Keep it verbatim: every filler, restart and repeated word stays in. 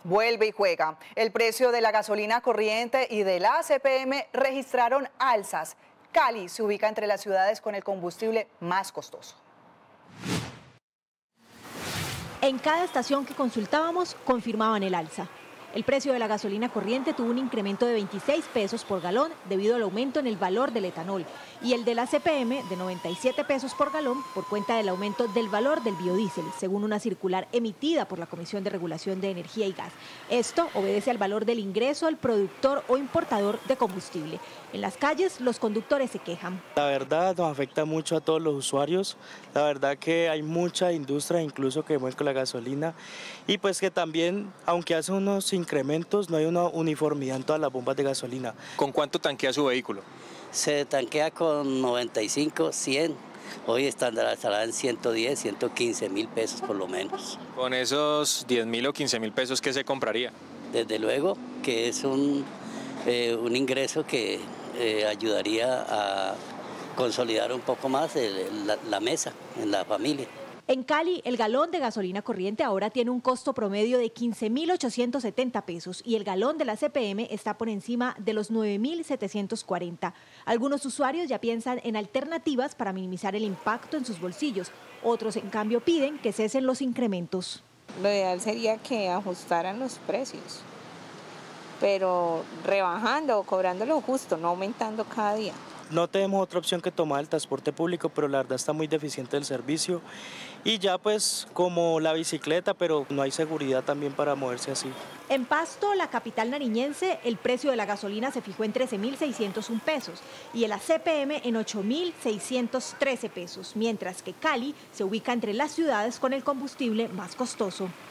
Vuelve y juega. El precio de la gasolina corriente y de la C P M registraron alzas. Cali se ubica entre las ciudades con el combustible más costoso. En cada estación que consultábamos confirmaban el alza. El precio de la gasolina corriente tuvo un incremento de veintiséis pesos por galón debido al aumento en el valor del etanol y el de la C P M de noventa y siete pesos por galón por cuenta del aumento del valor del biodiesel, según una circular emitida por la Comisión de Regulación de Energía y Gas. Esto obedece al valor del ingreso al productor o importador de combustible. En las calles los conductores se quejan. La verdad nos afecta mucho a todos los usuarios. La verdad que hay mucha industria incluso que mueve con la gasolina y pues que también, aunque hace unos incrementos, no hay una uniformidad en todas las bombas de gasolina. ¿Con cuánto tanquea su vehículo? Se tanquea con noventa y cinco, cien. Hoy estará, estará en ciento diez, ciento quince mil pesos por lo menos. Con esos diez mil o quince mil pesos, ¿qué se compraría? Desde luego que es un, eh, un ingreso que eh, ayudaría a consolidar un poco más el, la, la mesa en la familia. En Cali, el galón de gasolina corriente ahora tiene un costo promedio de quince mil ochocientos setenta pesos y el galón de la C P M está por encima de los nueve mil setecientos cuarenta. Algunos usuarios ya piensan en alternativas para minimizar el impacto en sus bolsillos. Otros, en cambio, piden que cesen los incrementos. Lo ideal sería que ajustaran los precios, pero rebajando o cobrando lo justo, no aumentando cada día. No tenemos otra opción que tomar el transporte público, pero la verdad está muy deficiente el servicio. Y ya pues como la bicicleta, pero no hay seguridad también para moverse así. En Pasto, la capital nariñense, el precio de la gasolina se fijó en trece mil seiscientos un pesos y el C P M en ocho mil seiscientos trece pesos, mientras que Cali se ubica entre las ciudades con el combustible más costoso.